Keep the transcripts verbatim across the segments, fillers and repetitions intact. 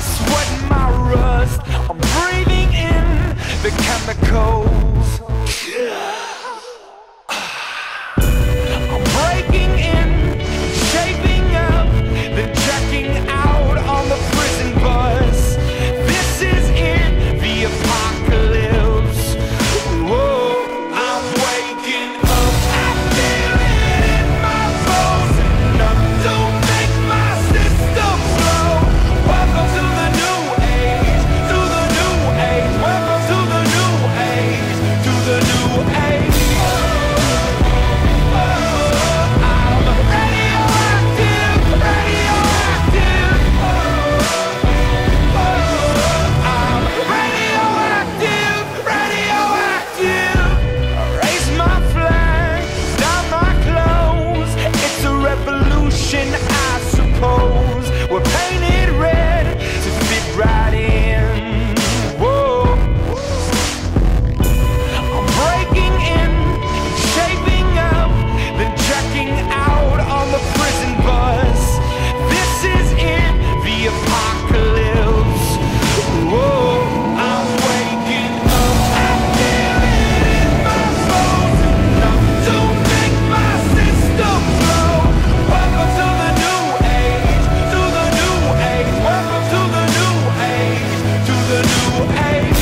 sweat and my rust. I'm breathing in the chemicals. I'm breaking in, shaping up, then checking out on the prison bus. This is it, the apocalypse. Whoa, I'm waking up. I feel it in my bones. Enough to make my system blow. Welcome to the new age, to the new age. Welcome to the new age, to the new age. I suppose we're painted red to fit right in. Whoa, I'm breaking in, shaping up, then checking out on the prison bus. This is it, the apocalypse. Whoa, I'm waking up. I feel it in my bones. Enough to make my system blow. Welcome to the new age, to the new age. Welcome to the new age, to the new age.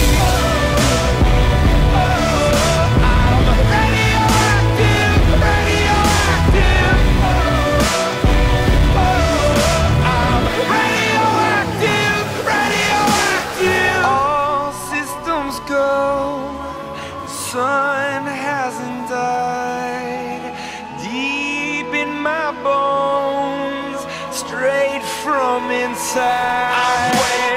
I'm radioactive, radioactive. I'm radioactive, radioactive. All systems go. The sun hasn't died. Deep in my bones, straight from inside.